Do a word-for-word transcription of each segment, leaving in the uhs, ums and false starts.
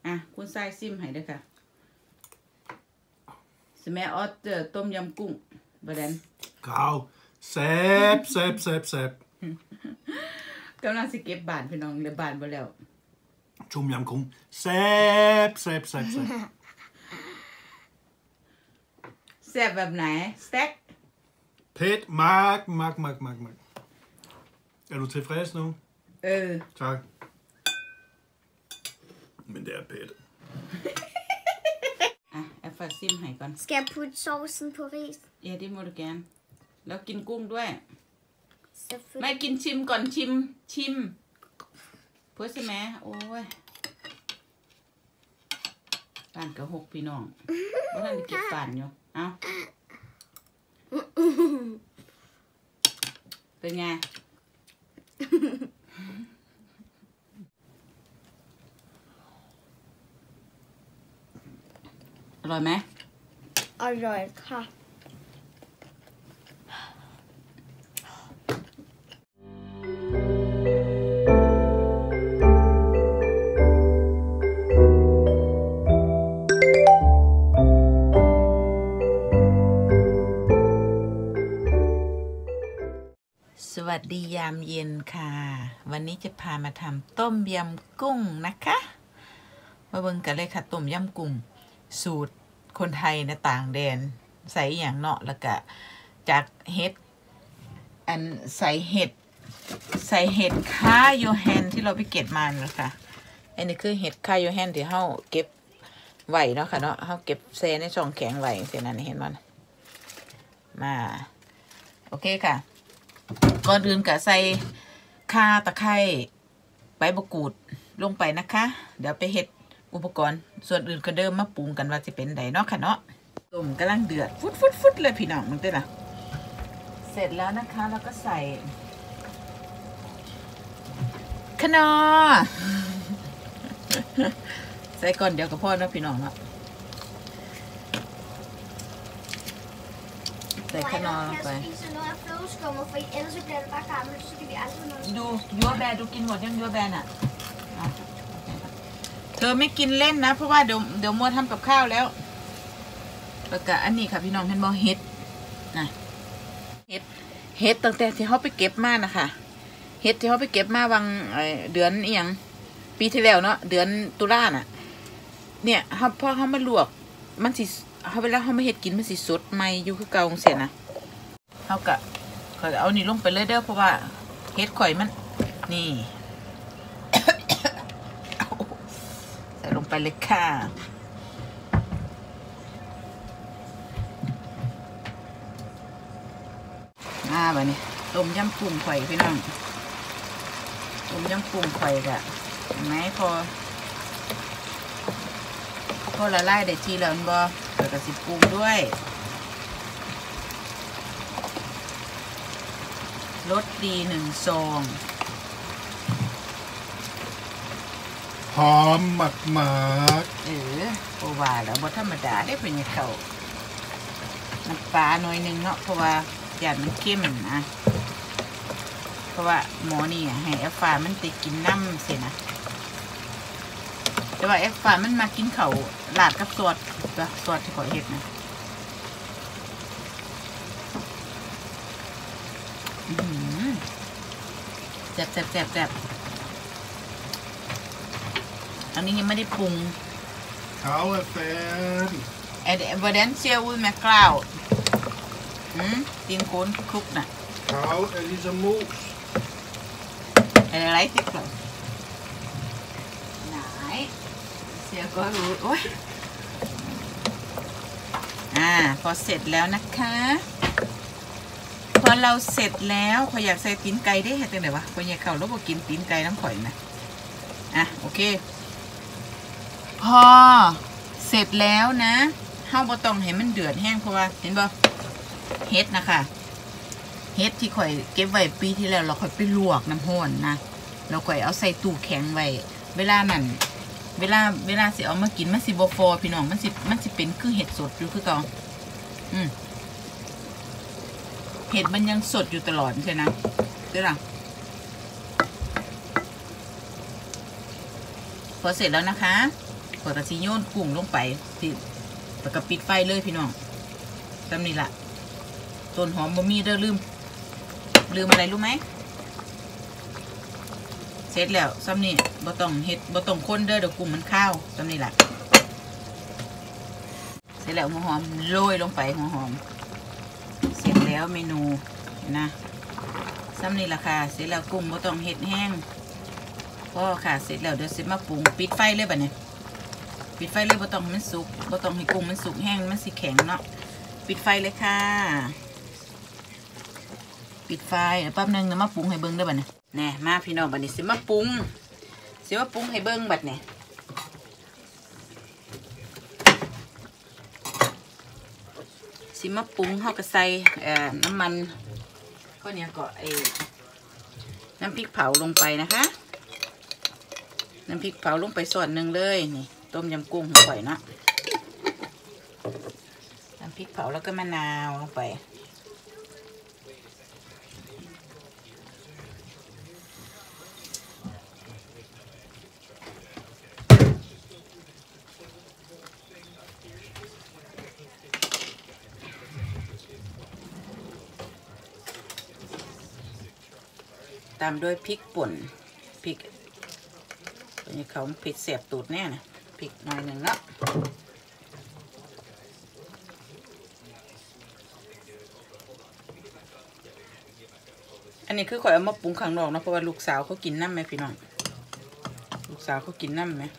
อ่ะคุณทรายซิมให้ด้วยค่ะสมัยออเตอร์ต้มยำกุ้งบะเดนข้าวแซ่บแซ่บแซ่บแซ่บกำลังสิเก็บบานพี่น้องเลยบานไปแล้วต้มยำกุ้งแซ่บแซ่บแซ่บแซ่บแซ่บแบบไหนสเต็กเผ็ดมากมากมากมากมากEr du tilfreds nu? เออ Tak. Men det er pæt. อ่ะแอฟซิมให้ก่อน Skal jeg putte sovsen på ris? Ja, det må du gerne. แล้วกินกุ้งด้วยไม่ Selvfølgelig. กินชิมก่อนชิมชิมเพื่อใช่ไหมโอ้ยป่านกระหกพี่น้องว่าท่านจะเก็บป่านอยู่เอ้าเป็นไงอร่อยไหมอร่อยค่ะสวัสดียามเย็นค่ะวันนี้จะพามาทำต้มยำกุ้งนะคะมาเบิ่งกันเลยค่ะต้มยำกุ้งสูตรคนไทยนะต่างแดนใส่อย่างเนาะแล้วก็จากเห็ดอันใส่เห็ดใส่เห็ดคาโยแฮนที่เราไปเก็บมาเลยค่ะอันนี้คือเห็ดคาโยแฮนที่เฮาเก็บไว้เนาะค่ะเนาะเฮาเก็บแซ่ในช่องแข็งไว้เท่านั้นเห็นมั้ยมาโอเคค่ะก่อนอื่นก็ใส่ข่าตะไคร้ใบมะกรูดลงไปนะคะเดี๋ยวไปเฮ็ดอุปกรณ์ส่วนอื่นก็เดิมมาปรุงกันว่าจะเป็นไดเนาะค่ะเนาะต้มกำลังเดือดฟุดฟุดฟุดเลยพี่น้องมึงเต้ล่ะเสร็จแล้วนะคะแล้วก็ใส่ขนอใส่ก่อนเดี๋ยวกับพ่อนะพี่น้องเนาะใส่ขนอลงไปดูยัวแบดูกินหมดยังยัวแบน่ะเธอไม่กินเล่นนะเพราะว่าเดี๋ยวเดี๋ยวมัวทำกับข้าวแล้วแล้วก็อันนี้ค่ะพี่น้องเห็นบ่เห็ดนะเห็ดเห็ดตั้งแต่ที่เขาไปเก็บมานะคะเห็ดที่เขาไปเก็บมาวังเดือนอีหยังปีที่แล้วเนาะเดือนตุลาน่ะเนี่ยเขาพอเขามาลวกมันสิเขาเวลาเขาไม่เห็ดกินมันสิสดใหม่อยู่คือเก่าเสียนะเขากะเขาเอานี่ลงไปเลยเด้อเพราะว่าเห็ดข่อยมันนี่ ใส่ลงไปเลยค่ะอ่าแบบนี้ต้มยำกุ้งข่อยพี่น้องต้มยำกุ้งข่อยกะเห็นไหมพอพอละลายได้ทีแล้วบ่เดี๋ยวก็สิปรุงด้วยรสดีหนึ่งซองหอมมากมากเออเพราะว่าแล้วบ่ธรรมดาได้เป็นยังเขาน้ำปลาหน่อยนึงเนาะเพราะว่าอยากมันเข้มนะเพราะว่าหมอนี่ให้แอฟฟ้ามันติดกินน้ำเสียนะแต่ว่าแอฟฟ้ามันมากินเขาลาดกับสดกับสดที่ขอเห็ดนะแซ่บแซ่บแซ่บแซ่บอันนี้ยังไม่ได้ปรุงข้าวแฟนเอ็ดเวอร์เดนเชียวุ้ยแมกกราวอืมตีนโคนคลุกน่ะข้าวเอลิซามูสอะไรติดกับไหนเสียก็รู้โอ้ยอ่าพอเสร็จแล้วนะคะพอเราเสร็จแล้วพออยากใส่ตีนไก่ได้เห็นไหมวะพออยากเข้าแล้วพอกินตีนไก่น้ำข่อยนะอ่ะโอเคพอเสร็จแล้วนะเฮาบ่ต้องให้มันเดือดแห้งเพราะว่าเห็นบ่เฮ็ดนะคะเฮ็ดที่ข่อยเก็บไว้ปีที่แล้วเราค่อยไปลวกน้ำร้อนนะเราค่อยเอาใส่ตู้แข็งไว้เวลานั้นเวลาเวลาสิเอามากินมันสิบ่ฟอพี่น้องมันสิมันสิเป็นคือเห็ดสดอยู่คือเก่าอืมเห็ดมันยังสดอยู่ตลอดใช่ไหมเด้อล่ะพอเสร็จแล้วนะคะกดกระชีโยนกุ้งลงไปติดแล้วก็ปิดไฟเลยพี่น้องจำนี่ละต้นหอมบะหมี่เด้อลืมลืมอะไรรู้ไหมเสร็จแล้วซ้ำนี่บ่ต้องเห็ดบ่ต้องคนเด้อเดี๋ยวกุ้งมันข้าวซ้ำนี่ละเสร็จแล้วหัวหอมโรยลงไปหัวหอมเสร็จแล้วเมนูนะซ้ำนี่ละค่ะเสร็จแล้วกุ้งบ่ต้องเห็ดแห้งพอค่ะเสร็จแล้วเดี๋ยวเสร็จมาปรุงปิดไฟเลยแบบนี้ปิดไฟเลยบ่ต้องให้มันสุกบ่ต้องให้กุ้งมันสุกแห้งมันสิแข็งเนาะปิดไฟเลยค่ะปิดไฟแป๊บนึงเดี๋ยวมาปรุงให้เบิ้งได้บัดนี้แน่มาพี่น้องบัดนี้สิมาปรุงสิมาปรุงให้เบิ้งบัดนี้สิมาปรุงเฮาก็ใส่เอ่อน้ำมันก็เนี่ยก็ไอ้น้ำพริกเผาลงไปนะคะน้ำพริกเผาลงไปส่วนหนึ่งเลยนี่ต้มยำกุ้งหัวข่อยเนาะน้ำพริกเผาแล้วก็มะนาวลงไปตามด้วยพริกป่นพริกตัวนี้เขาเผ็ดเสียบตูดแน่นะพริกหน่อยหนึ่งเนาะอันนี้คือข่อยเอามาปรุงข้างนอกนะเพราะว่าลูกสาวเขากินน้ำไหมพี่น้องลูกสาวเขากินน้ำไหม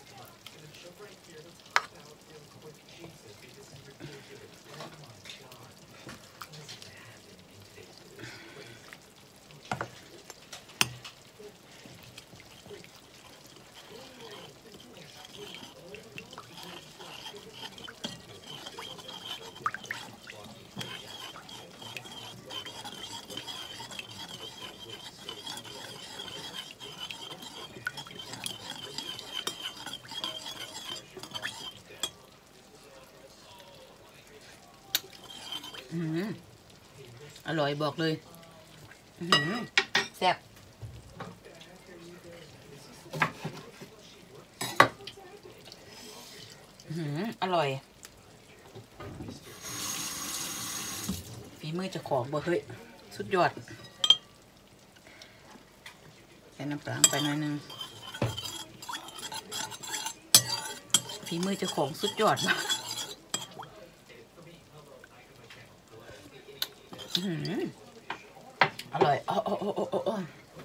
อืมอร่อยบอกเลยอืมแซ่บอืมอร่อยฝีมือจะของบ่เฮ้ยสุดยอดใส่น้ำปลาไปหน่อยนึงฝีมือจะของสุดยอดมากอร่อยโอ้โอ้โอ้โอ้โอ้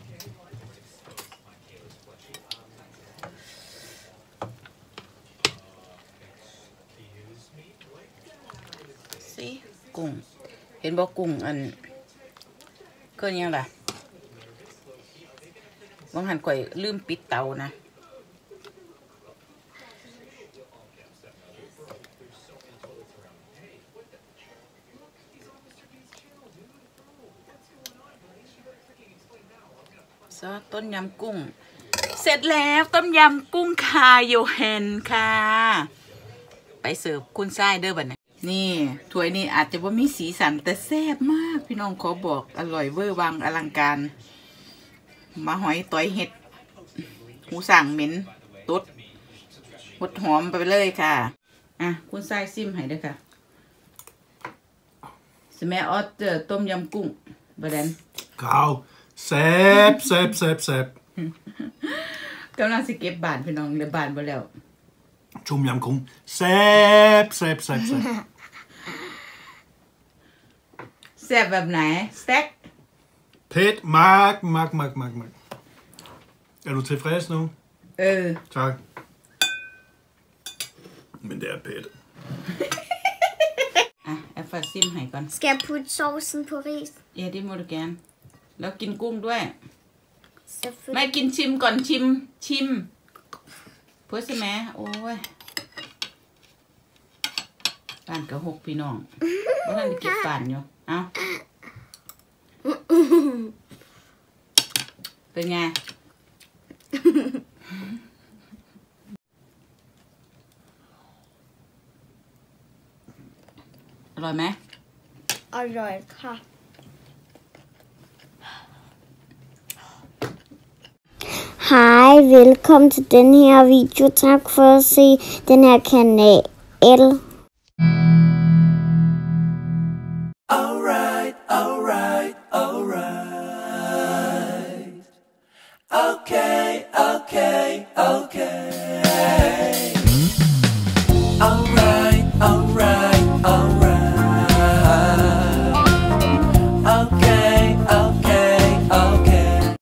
สิกุ้งเห็นบอกกุ้งอันก็ยังล่ะบางหันก่อยลืมปิดเตานะซอสต้มยำกุ้งเสร็จแล้วต้มยำกุ้งคาโยเฮนค่ะไปเสิร์ฟคุณไส้เด้อบัดนี้นี่ถ้วยนี้อาจจะว่ามีสีสันแต่แซ่บมากพี่น้องขอบอกอร่อยเวอร์วังอลังการมาหอยต้อยเห็ดหูสั่งเหม็นตุ๊ดหดหอมไปเลยค่ะอ่ะคุณไส้ซิมให้เด้อค่ะสแมออสเจอต้มยำกุ้งบัดนั้น Grau. Sæb, sæb, sæb, sæb. กำลังสิเก็บบานพี่น้องเดี๋ยวบานไปแล้ว Tom yam kung. Sæb, sæb, sæb, sæb. แซ่บแบบไหนสเต็ก Pæt, mark, mark, mark, mark, mark. Er du tilfreds nu? เออ Tak. Men det er pæt. อ่ะแอฟฟัซิมให้ก่อน Skal jeg putte sovsen på ris? เอดิโมดแกนแล้วกินกุ้งด้วย Selvfølgelig. ไม่กินชิมก่อนชิมชิมเพื่อใช่ไหมโอ้ยป่านกระหกพี่น้องว่าท่านจะเก็บป่านอยู่เอาเป็นไงอร่อยไหม Alright,ค่ะ. Hej. velkommen til den her video. Tak for at se den her kanal.